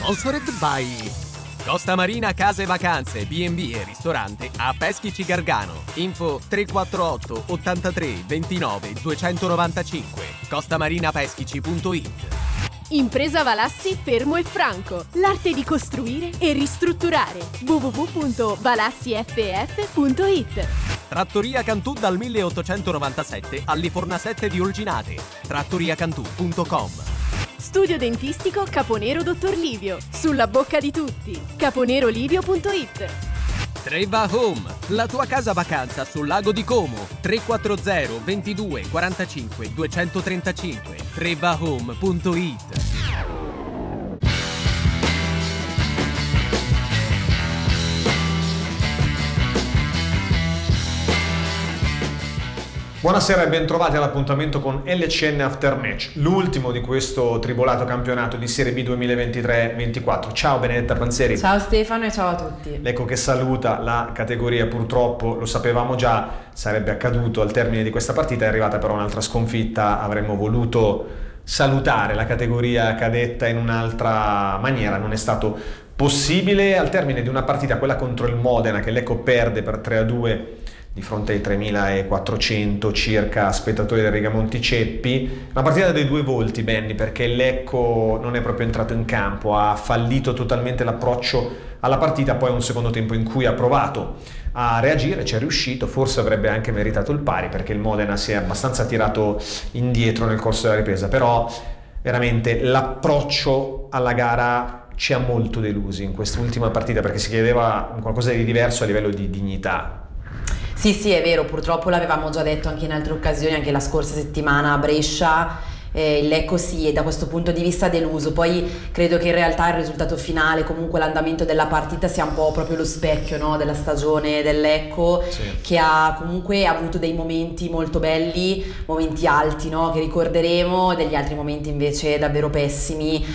Sponsored by Costa Marina Case Vacanze, B&B e ristorante a Peschici Gargano. Info 348 83 29 295. costamarinapeschici.it. Impresa Valassi Fermo e Franco. L'arte di costruire e ristrutturare. www.valassifef.it. Trattoria Cantù dal 1897 all'Iforna 7 di Olginate. trattoriacantù.com. Studio dentistico Caponero Dottor Livio. Sulla bocca di tutti. caponerolivio.it. Treva Home, la tua casa vacanza sul lago di Como. 340 22 45 235. trevahome.it. Buonasera e bentrovati all'appuntamento con LCN After Match, l'ultimo di questo tribolato campionato di Serie B 2023-24. Ciao Benedetta Panzeri. Ciao Stefano e ciao a tutti. L'Ecco che saluta la categoria, purtroppo lo sapevamo già, sarebbe accaduto al termine di questa partita, è arrivata però un'altra sconfitta, avremmo voluto salutare la categoria cadetta in un'altra maniera, non è stato possibile. Al termine di una partita, quella contro il Modena, che l'Ecco perde per 3-2 di fronte ai 3.400 circa spettatori del Rigamonti Ceppi, una partita dei due volti, Benny, perché l'Ecco non è proprio entrato in campo, ha fallito totalmente l'approccio alla partita, poi un secondo tempo in cui ha provato a reagire, ci è riuscito, forse avrebbe anche meritato il pari perché il Modena si è abbastanza tirato indietro nel corso della ripresa, però veramente l'approccio alla gara ci ha molto delusi in quest'ultima partita, perché si chiedeva qualcosa di diverso a livello di dignità. Sì, è vero, purtroppo l'avevamo già detto anche in altre occasioni, anche la scorsa settimana a Brescia. L'Ecco sì, da questo punto di vista deluso. Poi credo che in realtà il risultato finale, comunque l'andamento della partita, sia un po' proprio lo specchio, no, della stagione dell'Ecco, sì, che ha comunque avuto dei momenti molto belli, momenti alti, no, che ricorderemo, degli altri momenti invece davvero pessimi,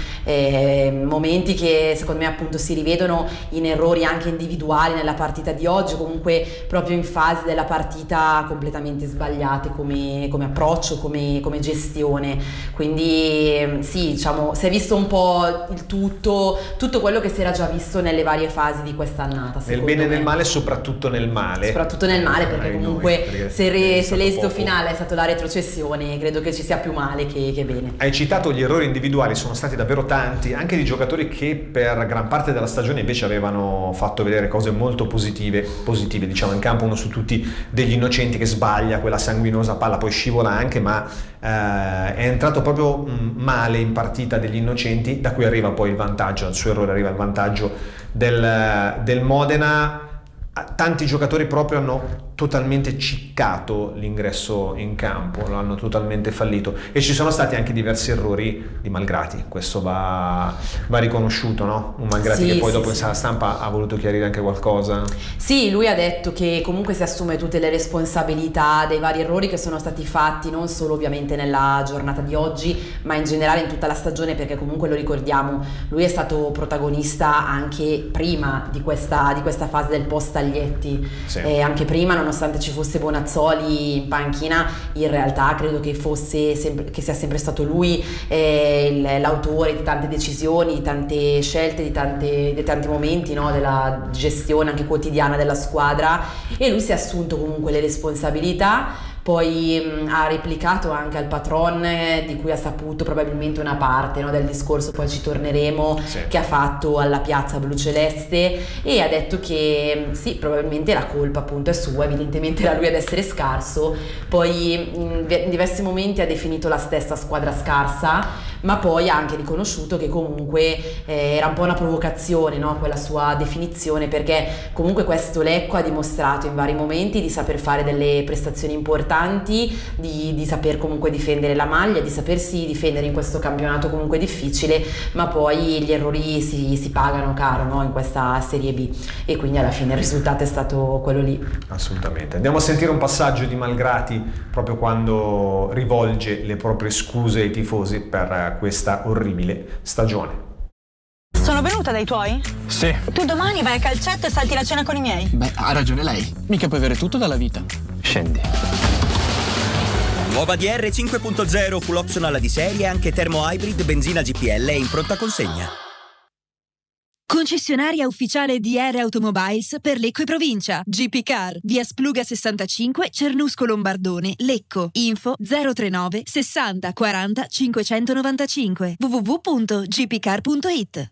momenti che secondo me appunto si rivedono in errori anche individuali nella partita di oggi, comunque proprio in fasi della partita completamente sbagliate come approccio, come gestione. Quindi sì, diciamo, si è visto un po' il tutto quello che si era già visto nelle varie fasi di quest'annata. Nel bene e nel male, soprattutto nel male. Soprattutto nel male, perché comunque se l'esito finale è stato la retrocessione, credo che ci sia più male che bene. Hai citato gli errori individuali, sono stati davvero tanti, anche di giocatori che per gran parte della stagione invece avevano fatto vedere cose molto positive, diciamo, in campo. Uno su tutti degli Innocenti che sbaglia quella sanguinosa palla, poi scivola anche, ma è entrato proprio male in partita degli Innocenti, da cui arriva poi il vantaggio, al suo errore arriva il vantaggio del Modena. Tanti giocatori proprio hanno totalmente ciccato l'ingresso in campo, lo hanno totalmente fallito, e ci sono stati anche diversi errori di Malgrati, questo va riconosciuto, no? Un Malgrati che poi dopo in sala stampa ha voluto chiarire anche qualcosa. Sì, lui ha detto che comunque si assume tutte le responsabilità dei vari errori che sono stati fatti, non solo ovviamente nella giornata di oggi, ma in generale in tutta la stagione, perché comunque lo ricordiamo, lui è stato protagonista anche prima di questa fase del post Taglietti, sì. Anche prima, nonostante ci fosse Bonazzoli in panchina, in realtà credo che sia sempre stato lui l'autore di tante decisioni, di tante scelte, di tanti momenti, no, della gestione anche quotidiana della squadra, e lui si è assunto comunque le responsabilità. Poi ha replicato anche al patron, di cui ha saputo probabilmente una parte, no, del discorso, poi ci torneremo, sì, che ha fatto alla piazza blu celeste, e ha detto che sì, probabilmente la colpa appunto è sua, evidentemente era lui ad essere scarso. Poi in diversi momenti ha definito la stessa squadra scarsa, ma poi ha anche riconosciuto che comunque era un po' una provocazione, no, quella sua definizione, perché comunque questo Lecco ha dimostrato in vari momenti di saper fare delle prestazioni importanti, di saper comunque difendere la maglia, di sapersi difendere in questo campionato comunque difficile, ma poi gli errori si pagano caro, no, in questa Serie B, e quindi alla fine il risultato è stato quello lì. Assolutamente. Andiamo a sentire un passaggio di Malgrati proprio quando rivolge le proprie scuse ai tifosi per questa orribile stagione. Sono venuta dai tuoi? Sì. Tu domani vai a calcetto e salti la cena con i miei? Beh, ha ragione lei. Mica puoi avere tutto dalla vita. Scendi. Nuova DR 5.0 full optional di serie, anche termo hybrid, benzina GPL in pronta consegna. Concessionaria ufficiale di R Automobiles per Lecco e provincia. GP Car, via Spluga 65, Cernusco Lombardone, Lecco. Info 039 60 40 595. www.gpcar.it.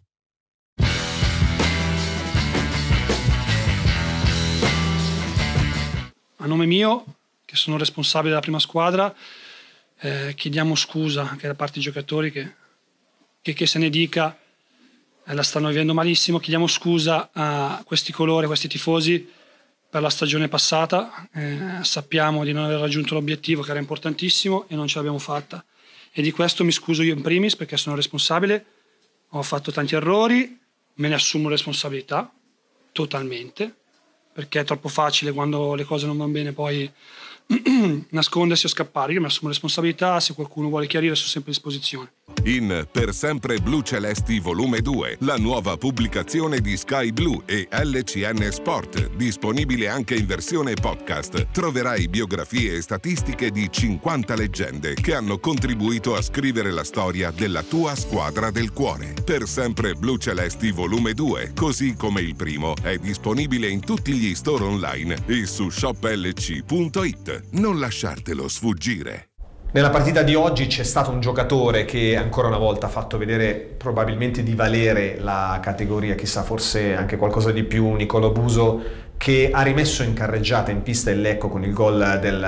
A nome mio, che sono responsabile della prima squadra, chiediamo scusa anche da parte dei giocatori che se ne dica la stanno vivendo malissimo. Chiediamo scusa a questi colori, a questi tifosi per la stagione passata. Sappiamo di non aver raggiunto l'obiettivo, che era importantissimo, e non ce l'abbiamo fatta, e di questo mi scuso io in primis, perché sono responsabile, ho fatto tanti errori, me ne assumo responsabilità totalmente, perché è troppo facile quando le cose non vanno bene poi nascondersi o scappare. Io mi assumo responsabilità, se qualcuno vuole chiarire sono sempre a disposizione. In Per sempre blu celesti volume 2, la nuova pubblicazione di Sky Blu e LCN Sport, disponibile anche in versione podcast, troverai biografie e statistiche di 50 leggende che hanno contribuito a scrivere la storia della tua squadra del cuore. Per sempre blu celesti volume 2, così come il primo, è disponibile in tutti gli store online e su shoplc.it. Non lasciartelo sfuggire. Nella partita di oggi c'è stato un giocatore che ancora una volta ha fatto vedere probabilmente di valere la categoria, chissà, forse anche qualcosa di più, Nicolò Buso, che ha rimesso in carreggiata in pista il Lecco con il gol del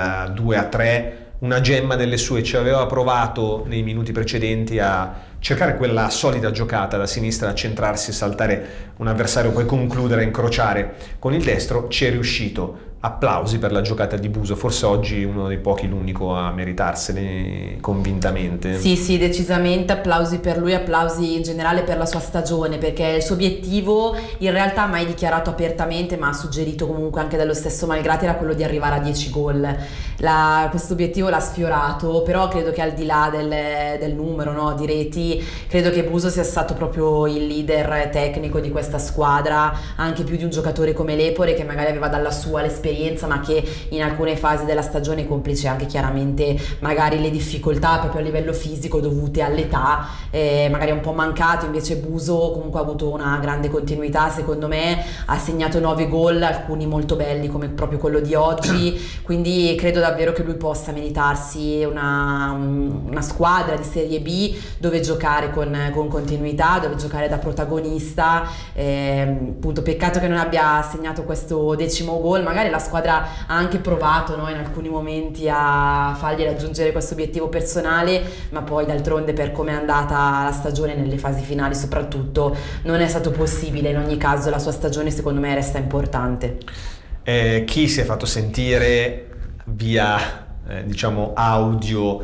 2-3, una gemma delle sue. Ci aveva provato nei minuti precedenti a cercare quella solita giocata da sinistra, a centrarsi, saltare un avversario, poi concludere, incrociare con il destro. Ci è riuscito. Applausi per la giocata di Buso, forse oggi uno dei pochi, l'unico a meritarsene convintamente. Sì, decisamente applausi per lui, applausi in generale per la sua stagione, perché il suo obiettivo in realtà mai dichiarato apertamente, ma ha suggerito comunque anche dallo stesso Malgrati, era quello di arrivare a 10 gol. Questo obiettivo l'ha sfiorato, però credo che al di là del numero, no, di reti, credo che Buso sia stato proprio il leader tecnico di questa squadra, anche più di un giocatore come Lepore, che magari aveva dalla sua l'esperienza, ma che in alcune fasi della stagione, complice anche chiaramente magari le difficoltà proprio a livello fisico dovute all'età, magari è un po' mancato. Invece Buso comunque ha avuto una grande continuità, secondo me ha segnato 9 gol, alcuni molto belli come proprio quello di oggi, quindi credo davvero che lui possa meritarsi una squadra di Serie B dove giocare con continuità, dove giocare da protagonista. Appunto, peccato che non abbia segnato questo 10° gol. Magari la squadra ha anche provato, no, in alcuni momenti a fargli raggiungere questo obiettivo personale, ma poi d'altronde, per come è andata la stagione nelle fasi finali soprattutto, non è stato possibile. In ogni caso la sua stagione secondo me resta importante. Chi si è fatto sentire via diciamo audio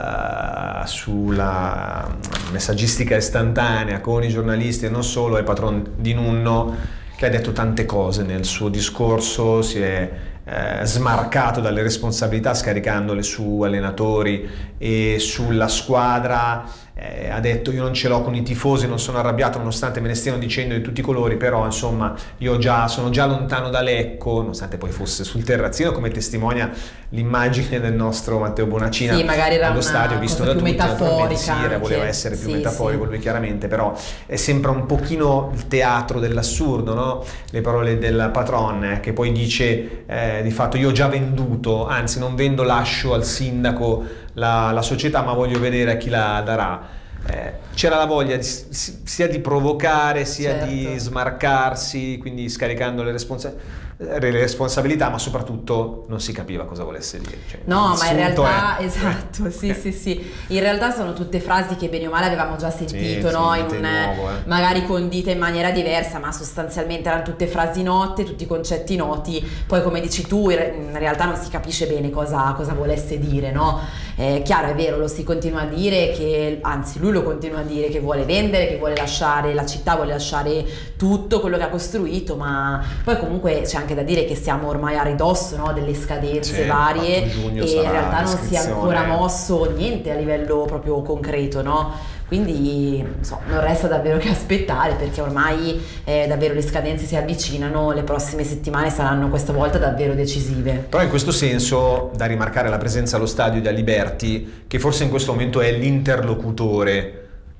sulla messaggistica istantanea con i giornalisti, e non solo, è il patron di Nunno, che ha detto tante cose nel suo discorso, si è smarcato dalle responsabilità scaricandole su allenatori e sulla squadra. Ha detto: io non ce l'ho con i tifosi, non sono arrabbiato nonostante me ne stiano dicendo di tutti i colori, però insomma io sono già lontano da Lecco, nonostante poi fosse sul terrazzino, come testimonia l'immagine del nostro Matteo Bonacina, sì, magari era allo stadio, visto da tutti. Metaforica, sì, voleva essere più metaforico, sì. Lui chiaramente, però sembra un pochino il teatro dell'assurdo, no? Le parole del patron, che poi dice di fatto: io ho già venduto, anzi non vendo, lascio al sindaco la società, ma voglio vedere a chi la darà. C'era la voglia sia di provocare sia certo. di smarcarsi, quindi scaricando le responsabilità, ma soprattutto non si capiva cosa volesse dire. Cioè, no, ma in realtà esatto, sì. In realtà sono tutte frasi che bene o male avevamo già sentito, sì, no? nuovo, magari condite in maniera diversa, ma sostanzialmente erano tutte frasi note, tutti concetti noti. Poi, come dici tu, in realtà non si capisce bene cosa volesse dire, no? Chiaro, è vero, lo si continua a dire, anzi lui lo continua a dire, che vuole vendere, che vuole lasciare la città, vuole lasciare tutto quello che ha costruito, ma poi comunque c'è anche da dire che siamo ormai a ridosso, no, delle scadenze varie, e in realtà non si è ancora mosso niente a livello proprio concreto, no? Quindi non resta davvero che aspettare, perché ormai davvero le scadenze si avvicinano, le prossime settimane saranno questa volta davvero decisive. Però in questo senso da rimarcare la presenza allo stadio di Aliberti, che forse in questo momento è l'interlocutore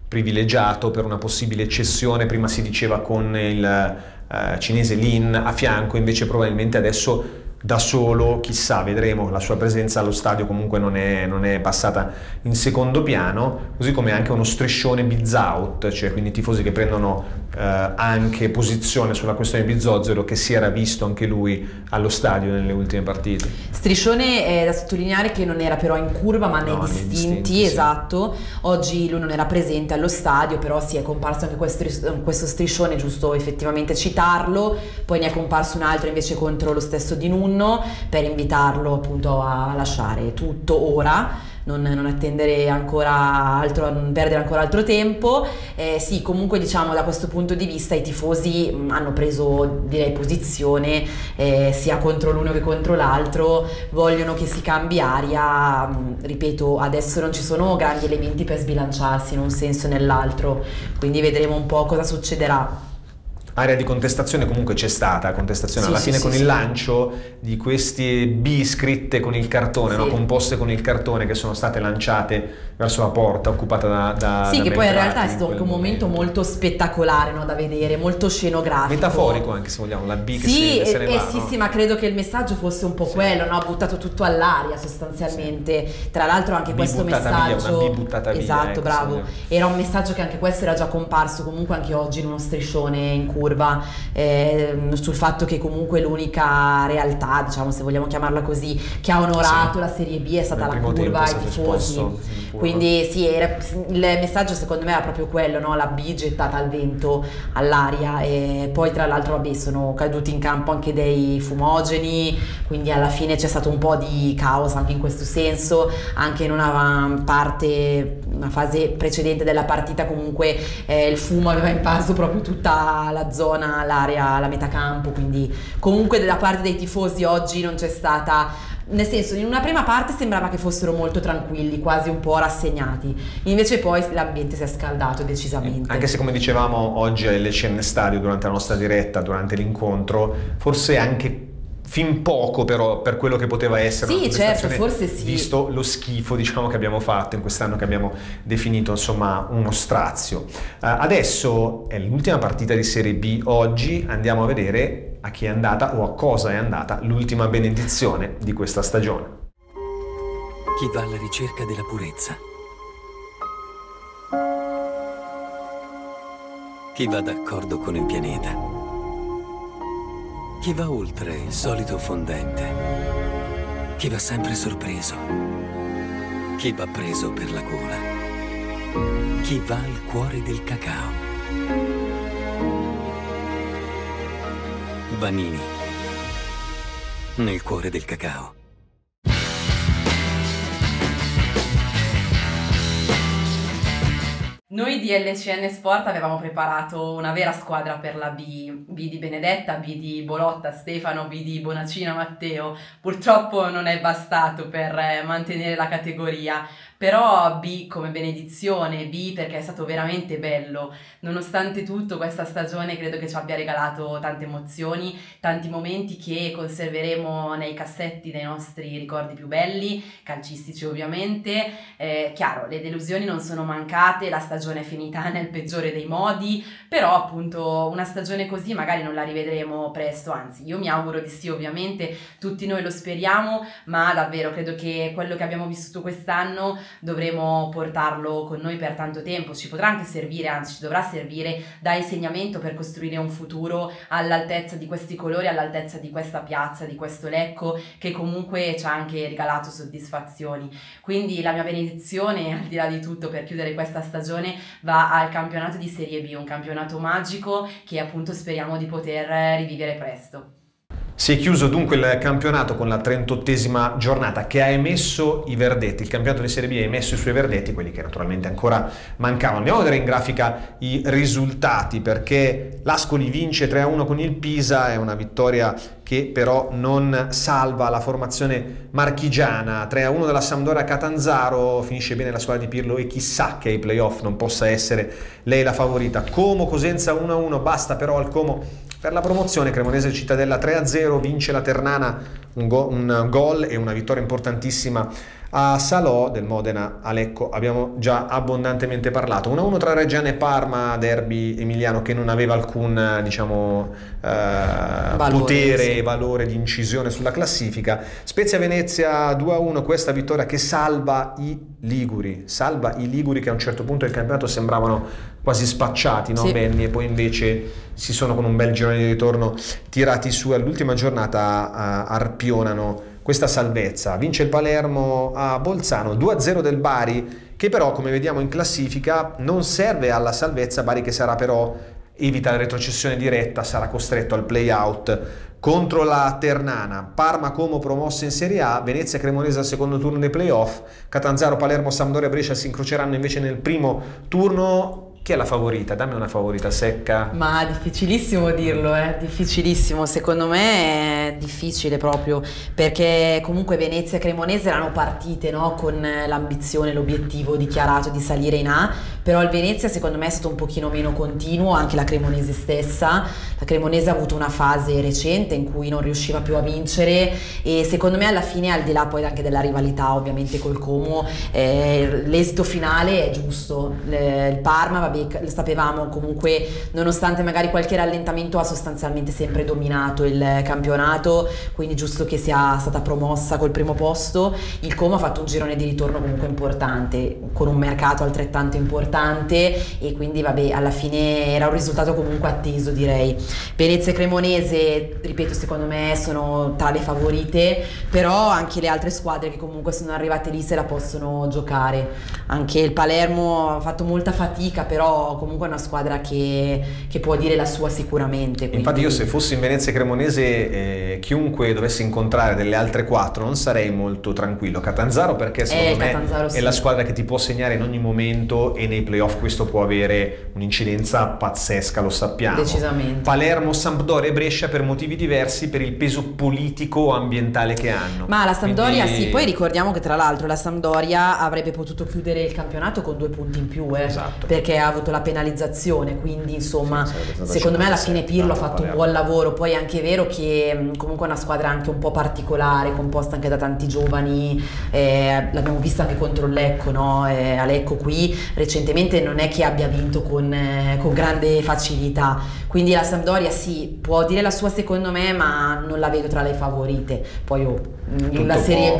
privilegiato per una possibile cessione, prima si diceva con il cinese Lin a fianco, invece probabilmente adesso da solo, chissà, vedremo. La sua presenza allo stadio comunque non è passata in secondo piano, così come anche uno striscione Bizout, cioè quindi tifosi che prendono anche posizione sulla questione Bizzozero, che si era visto anche lui allo stadio nelle ultime partite. Striscione è da sottolineare che non era però in curva ma nei distinti, esatto. Sì. Oggi lui non era presente allo stadio, però si è comparso anche questo striscione, giusto effettivamente citarlo. Poi ne è comparso un altro invece contro lo stesso Di Nunno, per invitarlo appunto a lasciare tutto ora, non attendere ancora altro, non perdere ancora altro tempo. Sì, comunque diciamo da questo punto di vista i tifosi hanno preso, direi, posizione sia contro l'uno che contro l'altro, vogliono che si cambi aria. Ripeto, adesso non ci sono grandi elementi per sbilanciarsi in un senso o nell'altro, quindi vedremo un po' cosa succederà. Area di contestazione comunque c'è stata, contestazione alla fine con il lancio di queste B scritte con il cartone, no? Composte con il cartone, che sono state lanciate verso la porta occupata da sì, da che poi in realtà è Beltrati stato anche un momento molto spettacolare, no, da vedere, molto scenografico, metaforico anche, se vogliamo, la B che se ne va, no? Sì, ma credo che il messaggio fosse un po' quello, no? Ha buttato tutto all'aria sostanzialmente. Tra l'altro anche questo messaggio, una B buttata via, esatto, bravo, era un messaggio che anche questo era già comparso comunque anche oggi in uno striscione in curva, sul fatto che comunque l'unica realtà, diciamo, se vogliamo chiamarla così, che ha onorato la Serie B è stata la curva e i tifosi. Quindi sì, il messaggio secondo me era proprio quello, no? La B gettata al vento, all'aria. E poi tra l'altro vabbè, sono caduti in campo anche dei fumogeni, quindi alla fine c'è stato un po' di caos anche in questo senso. Anche in una fase precedente della partita comunque il fumo aveva invaso proprio tutta la zona, l'area, la metacampo, quindi comunque da parte dei tifosi oggi non c'è stata, nel senso, in una prima parte sembrava che fossero molto tranquilli, quasi un po' rassegnati, invece poi l'ambiente si è scaldato decisamente. Anche se, come dicevamo oggi all'LCN Stadio durante la nostra diretta, durante l'incontro, forse anche fin poco però per quello che poteva essere una certo, forse sì, visto lo schifo, diciamo, che abbiamo fatto in quest'anno, che abbiamo definito insomma uno strazio. Adesso è l'ultima partita di Serie B. Oggi andiamo a vedere a chi è andata o a cosa è andata l'ultima benedizione di questa stagione. Chi va alla ricerca della purezza, chi va d'accordo con il pianeta, chi va oltre il solito fondente, chi va sempre sorpreso, chi va preso per la gola, chi va al cuore del cacao. Vanini, nel cuore del cacao. Noi di LCN Sport avevamo preparato una vera squadra per la B di Benedetta, B di Bolotta Stefano, B di Bonacina Matteo. Purtroppo non è bastato per mantenere la categoria, però B come benedizione, B perché è stato veramente bello. Nonostante tutto, questa stagione credo che ci abbia regalato tante emozioni, tanti momenti che conserveremo nei cassetti dei nostri ricordi più belli, calcistici ovviamente. Chiaro, le delusioni non sono mancate, la stagione è finita nel peggiore dei modi, però appunto una stagione così magari non la rivedremo presto, anzi io mi auguro di sì, ovviamente tutti noi lo speriamo, ma davvero credo che quello che abbiamo vissuto quest'anno dovremo portarlo con noi per tanto tempo. Ci potrà anche servire, anzi ci dovrà servire da insegnamento per costruire un futuro all'altezza di questi colori, all'altezza di questa piazza, di questo Lecco, che comunque ci ha anche regalato soddisfazioni. Quindi la mia benedizione, al di là di tutto, per chiudere questa stagione va al campionato di Serie B, un campionato magico che appunto speriamo di poter rivivere presto. Si è chiuso dunque il campionato con la 38esima giornata, che ha emesso i verdetti. Il campionato di Serie B ha emesso i suoi verdetti, quelli che naturalmente ancora mancavano. Andiamo a vedere in grafica i risultati, perché l'Ascoli vince 3-1 con il Pisa, è una vittoria che però non salva la formazione marchigiana. 3-1 della Sampdoria a Catanzaro, finisce bene la squadra di Pirlo e chissà che ai playoff non possa essere lei la favorita. Como Cosenza 1-1, basta però al Como per la promozione. Cremonese Cittadella 3-0, vince la Ternana, un gol e una vittoria importantissima A Salò del Modena a Lecco abbiamo già abbondantemente parlato. 1-1 tra Reggiana e Parma, derby emiliano che non aveva alcun potere e valore di incisione sulla classifica. Spezia-Venezia 2-1, questa vittoria che salva i liguri che a un certo punto del campionato sembravano quasi spacciati, no? Sì. Benny, e poi invece si sono con un bel girone di ritorno tirati su, all'ultima giornata arpionano questa salvezza. Vince il Palermo a Bolzano, 2-0 del Bari, che però come vediamo in classifica non serve alla salvezza. Bari che sarà però, evita la retrocessione diretta, sarà costretto al play-out contro la Ternana. Parma Como promosse in Serie A, Venezia Cremonese al secondo turno dei play-off, Catanzaro, Palermo, Sampdoria, Brescia si incroceranno invece nel primo turno. Chi è la favorita? Dammi una favorita secca. Ma difficilissimo dirlo, difficilissimo. Secondo me è difficile proprio, perché comunque Venezia e Cremonese erano partite, no? Con l'ambizione, l'obiettivo dichiarato di salire in A, però il Venezia secondo me è stato un pochino meno continuo, anche la Cremonese stessa. La Cremonese ha avuto una fase recente in cui non riusciva più a vincere e secondo me alla fine, al di là poi anche della rivalità ovviamente col Como, l'esito finale è giusto. Il Parma, vabbè, lo sapevamo, comunque nonostante magari qualche rallentamento ha sostanzialmente sempre dominato il campionato, quindi giusto che sia stata promossa col primo posto. Il Como ha fatto un girone di ritorno comunque importante, con un mercato altrettanto importante, e quindi vabbè, alla fine era un risultato comunque atteso, direi. Venezia e Cremonese, ripeto, secondo me sono tra le favorite, però anche le altre squadre che comunque sono arrivate lì se la possono giocare. Anche il Palermo ha fatto molta fatica, però comunque è una squadra che può dire la sua sicuramente. Quindi... Infatti io se fossi in Venezia e Cremonese, chiunque dovessi incontrare delle altre quattro non sarei molto tranquillo. Catanzaro perché secondo me Catanzaro, è la squadra che ti può segnare in ogni momento, e nei playoff questo può avere un'incidenza pazzesca, lo sappiamo. Decisamente. Palermo, Sampdoria e Brescia per motivi diversi, per il peso politico ambientale che hanno. Ma la Sampdoria quindi... sì, poi ricordiamo che tra l'altro la Sampdoria avrebbe potuto chiudere il campionato con 2 punti in più, esatto, perché ha avuto la penalizzazione, quindi insomma secondo me alla fine Pirlo ha fatto un buon lavoro. Poi è anche vero che comunque è una squadra anche un po' particolare, composta anche da tanti giovani, l'abbiamo vista anche contro il Lecco, no? A Lecco qui recentemente non è che abbia vinto con grande facilità, quindi la Sampdoria sì, può dire la sua secondo me, ma non la vedo tra le favorite. Poi la Serie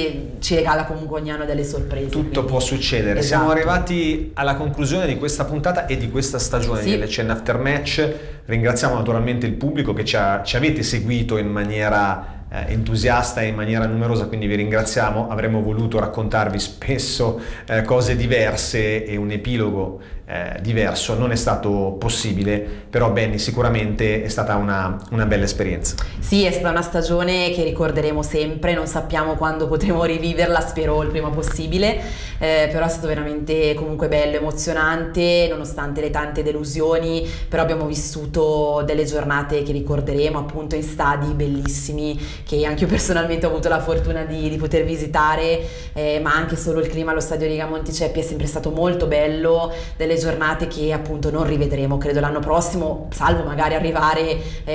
B ci regala comunque ogni anno delle sorprese. Tutto quindi... può succedere. Esatto. Siamo arrivati alla conclusione di questa puntata e di questa stagione di LCN After Match. Ringraziamo naturalmente il pubblico che ci avete seguito in maniera entusiasta e in maniera numerosa, quindi vi ringraziamo. Avremmo voluto raccontarvi spesso cose diverse e un epilogo diverso, non è stato possibile, però Benny sicuramente è stata una bella esperienza. Sì, è stata una stagione che ricorderemo sempre, non sappiamo quando potremo riviverla, spero il prima possibile, però è stato veramente comunque bello, emozionante, nonostante le tante delusioni, però abbiamo vissuto delle giornate che ricorderemo appunto in stadi bellissimi, che anche io personalmente ho avuto la fortuna di poter visitare, ma anche solo il clima allo stadio Riga Monticeppi è sempre stato molto bello, delle giornate che appunto non rivedremo credo l'anno prossimo, salvo magari arrivare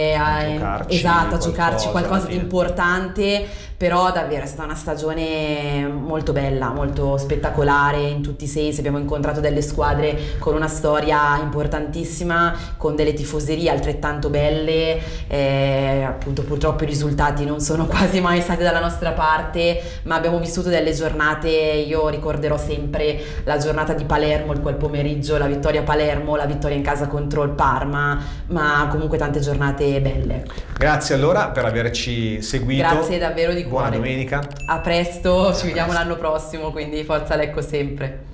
a giocarci qualcosa di importante, però davvero è stata una stagione molto bella, molto spettacolare in tutti i sensi. Abbiamo incontrato delle squadre con una storia importantissima, con delle tifoserie altrettanto belle, appunto purtroppo i risultati non sono quasi mai stati dalla nostra parte, ma abbiamo vissuto delle giornate, io ricorderò sempre la giornata di Palermo, quel pomeriggio, la vittoria a Palermo, la vittoria in casa contro il Parma, ma comunque tante giornate belle. Grazie allora per averci seguito. Grazie davvero di cuore. Buona domenica. A presto, ci vediamo l'anno prossimo, quindi forza Lecco sempre.